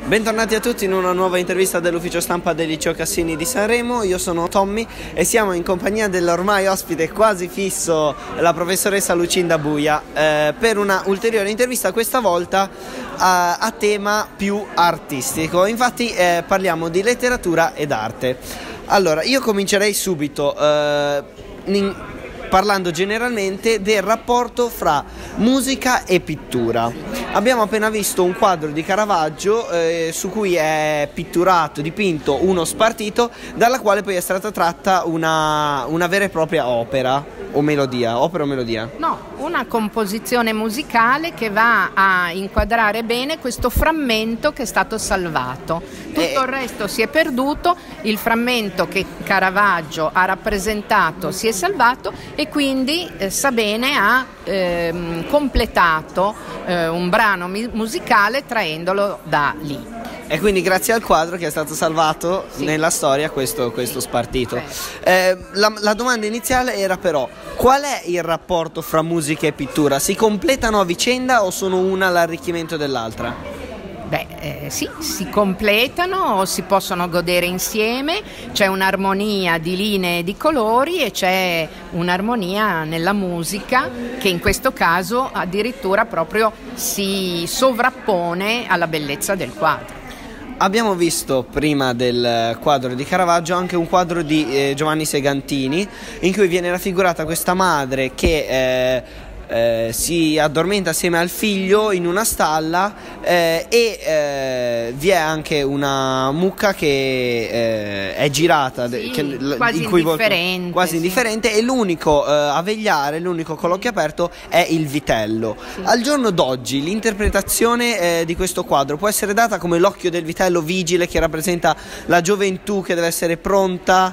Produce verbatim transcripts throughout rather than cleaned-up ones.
Bentornati a tutti in una nuova intervista dell'ufficio stampa del Liceo Cassini di Sanremo. Io sono Tommy e siamo in compagnia dell'ormai ospite quasi fisso, la professoressa Lucinda Buia, eh, per una ulteriore intervista, questa volta a, a tema più artistico. Infatti eh, parliamo di letteratura ed arte. Allora, io comincerei subito eh, in, parlando generalmente del rapporto fra musica e pittura. Abbiamo appena visto un quadro di Caravaggio eh, su cui è pitturato, dipinto uno spartito, dalla quale poi è stata tratta una, una vera e propria opera o melodia, opera o melodia? No, una composizione musicale che va a inquadrare bene questo frammento che è stato salvato. Tutto eh, il resto si è perduto, il frammento che Caravaggio ha rappresentato si è salvato e quindi eh, Sabene ha ehm, completato eh, un brano mi- musicale traendolo da lì. E quindi grazie al quadro che è stato salvato sì. nella storia questo, questo spartito. Eh, la, la domanda iniziale era però: qual è il rapporto fra musica e pittura? Si completano a vicenda o sono una l'arricchimento dell'altra? Beh, eh, sì, si completano o si possono godere insieme, c'è un'armonia di linee e di colori e c'è un'armonia nella musica che in questo caso addirittura proprio si sovrappone alla bellezza del quadro. Abbiamo visto prima del quadro di Caravaggio anche un quadro di eh, Giovanni Segantini in cui viene raffigurata questa madre che eh, eh, si addormenta assieme al figlio in una stalla eh, e eh, vi è anche una mucca che eh, è girata, sì, che, quasi in cui indifferente, volta, quasi sì. indifferente e l'unico eh, a vegliare, l'unico con l'occhio aperto è il vitello. Sì. Al giorno d'oggi l'interpretazione eh, di questo quadro può essere data come l'occhio del vitello vigile che rappresenta la gioventù che deve essere pronta,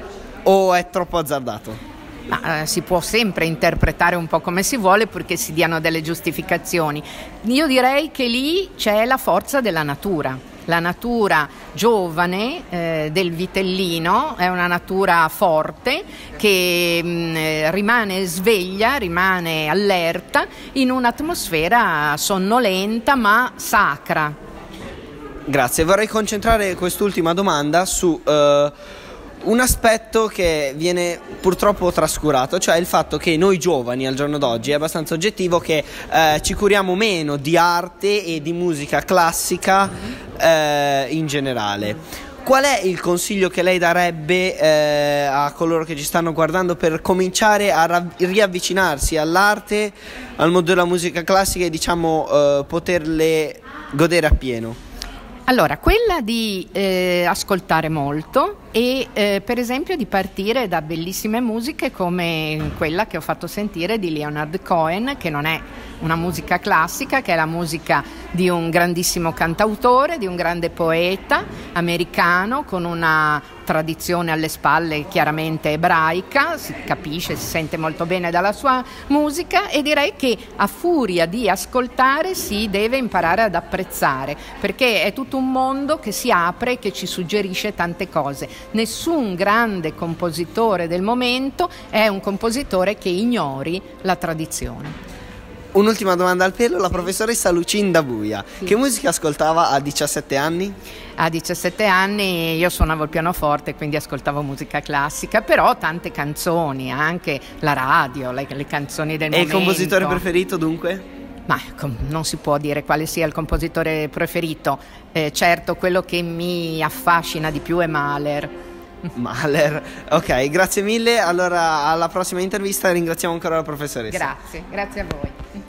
o è troppo azzardato? Ma, eh, si può sempre interpretare un po' come si vuole purché si diano delle giustificazioni. Io direi che lì c'è la forza della natura. La natura giovane eh, del vitellino è una natura forte che mh, rimane sveglia, rimane allerta in un'atmosfera sonnolenta ma sacra. Grazie, vorrei concentrare quest'ultima domanda su uh, un aspetto che viene purtroppo trascurato, cioè il fatto che noi giovani al giorno d'oggi, è abbastanza oggettivo che eh, ci curiamo meno di arte e di musica classica eh, in generale. Qual è il consiglio che lei darebbe eh, a coloro che ci stanno guardando per cominciare a rav- riavvicinarsi all'arte, al mondo della musica classica e diciamo eh, poterle godere appieno? Allora, quella di eh, ascoltare molto e eh, per esempio di partire da bellissime musiche come quella che ho fatto sentire di Leonard Cohen, che non è una musica classica, che è la musica di un grandissimo cantautore, di un grande poeta americano con una tradizione alle spalle chiaramente ebraica, si capisce, si sente molto bene dalla sua musica e direi che a furia di ascoltare si deve imparare ad apprezzare, perché è tutto un mondo che si apre, che ci suggerisce tante cose. Nessun grande compositore del momento è un compositore che ignori la tradizione. Un'ultima domanda al pelo, la professoressa Lucinda Buia, sì. Che musica ascoltava a diciassette anni? A diciassette anni io suonavo il pianoforte, quindi ascoltavo musica classica, però tante canzoni, anche la radio, le, le canzoni del e momento. E il compositore preferito dunque? Ma non si può dire quale sia il compositore preferito, eh, certo quello che mi affascina di più è Mahler. Mahler, ok, grazie mille, allora alla prossima intervista ringraziamo ancora la professoressa. Grazie, grazie a voi.